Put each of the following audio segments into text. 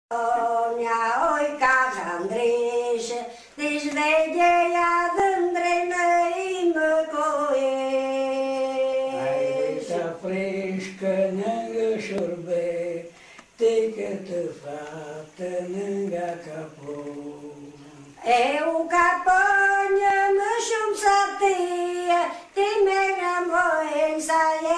Oi Casandriș, deci vedeia dândrenă-i-mă coești. Hai să frișcă nângă șurbe, Ticătă fată nângă capul. Eu capănă-mă și-mi sătie, Timeră moen să e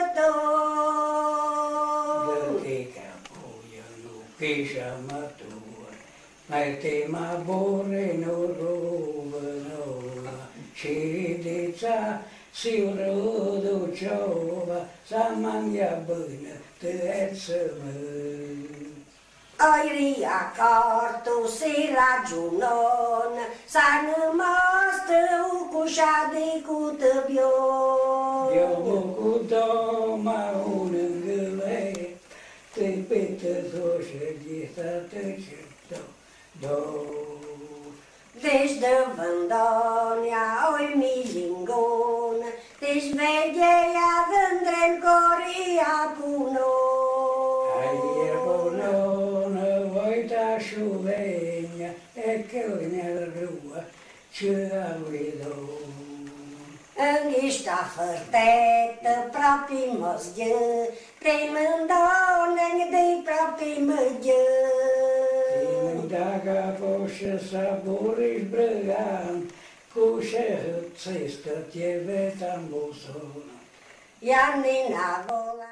cător. Dă-te capuia, nu pișa mătua, Mai te mă bore nu rubă nouă, Și dița si rudu ciova, Să mangia bână, tăieță-mă. Airia cortu si ragiunon, Să nu mă stău cu șade cu tăbion. Eu cu doma un îngâle, Te petă doșă ghisată ce do. Deci de vândonia oi milingon, Deci vedeia dândren coria puno. Aie bolonă, voita șuvenia, E călnea rua, ce aluido. Înghișta fărtetă, propi măzgă, Te-i mândonă-n de-i propi măgă. Dacă poșă să buriș brăgan, Cu șehăței stătie vetam buzonă. Iannina vola.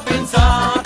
pensare